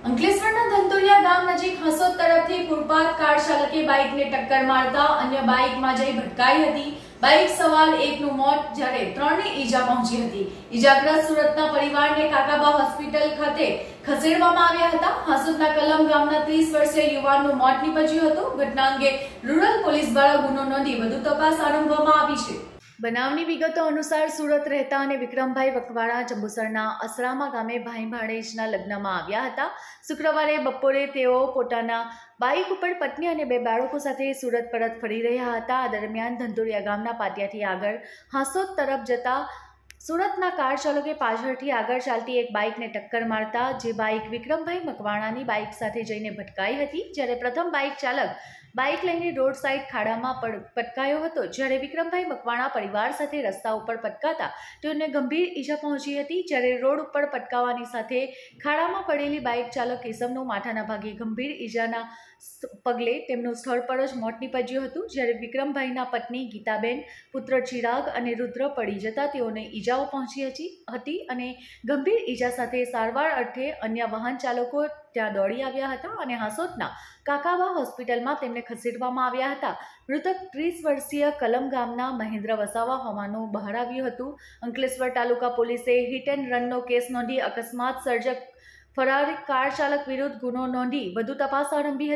અંકલેશ્વરના ધંધોલિયા ગામ નજીક હસોદ તરફથી ફૂટપાથ કાર ચાલકે બાઇકને ટક્કર મારતા અન્ય બાઇકમાં જઈ ભટકાઈ હતી। બાઇક સવાર એકનું મોત જ્યારે 3ને ઈજા પહોંચી હતી। ઈજાગ્રસ્ત સુરતના પરિવારને કાકાબા હોસ્પિટલ ખાતે ખસેડવામાં આવ્યા હતા। હસોદના કલમ ગામના 30 વર્ષીય યુવાનનું મોત નીપજ્યું હતું। ઘટના અંગે રૂરલ પોલીસ દ્વારા ગુનો નોંધી વધુ તપાસ આરંભવામાં આવી છે। બનાવની વિગતો અનુસાર સુરત રહેતા અને વિક્રમભાઈ વકવાણા જંબુસરના અસરામા ગામે ભાઈ ભાણેજના લગ્નમાં આવ્યા હતા। શુક્રવારે બપોરે તેઓ પોતાના બાઇક ઉપર પત્ની અને 2 બાળકો સાથે સુરત પરત ફરી રહ્યા હતા। આ દરમિયાન ધંધોલિયા ગામના પાટિયાથી આગળ હાસોદ તરફ જતા સુરતના કાર ચાલકે પાછળથી આગળ ચાલતી એક બાઇકને ટક્કર મારતા જે બાઇક વિક્રમભાઈ મકવાણાની બાઇક સાથે જઈને ભટકાઈ હતી। જ્યારે પ્રથમ બાઇક ચાલક બાઇક લઈને રોડ સાઇડ ખાડામાં પટકાયો હતો। જ્યારે વિક્રમભાઈ મકવાણા પરિવાર સાથે રસ્તા ઉપર પટકાતા તેઓને ગંભીર ઈજા પહોંચી હતી। જ્યારે રોડ ઉપર પટકાવાની સાથે ખાડામાં પડેલી બાઇક ચાલક ઈસમનું માથાના ભાગે ગંભીર ઈજાના પગલે તેમનું સ્થળ પર જ મોત નીપજ્યું હતું। જ્યારે વિક્રમભાઈના પત્ની ગીતાબેન, પુત્ર ચિરાગ અને રુદ્ર પડી જતા તેઓને ઈજાઓ પહોંચી હતી અને ગંભીર ઈજા સાથે સારવાર અર્થે અન્ય વાહન ચાલકો ત્યાં દોડી આવ્યા હતા અને હાસોદના કાકાબા હોસ્પિટલમાં તેમને ખસેડવામાં આવ્યા હતા। મૃતક 30 વર્ષીય કલમ ગામના મહેન્દ્ર વસાવા હોવાનું બહાર આવ્યું હતું। અંકલેશ્વર તાલુકા પોલીસે હિટ એન્ડ રનનો કેસ નોંધી અકસ્માત સર્જક ફરારી કાર ચાલક વિરુદ્ધ ગુનો નોંધી વધુ તપાસ આરંભી હતી।